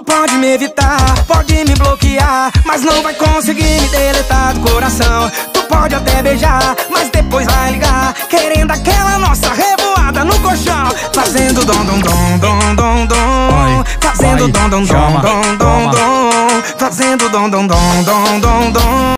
pode me evitar, pode me bloquear, mas não vai conseguir me deletar do coração. Tu pode até beijar, mas depois vai ligar, querendo aquela nossa revoada no colchão. Fazendo dom dom dom dom dom dom, fazendo dom dom dom dom dom dom, fazendo dom dom dom dom dom dom.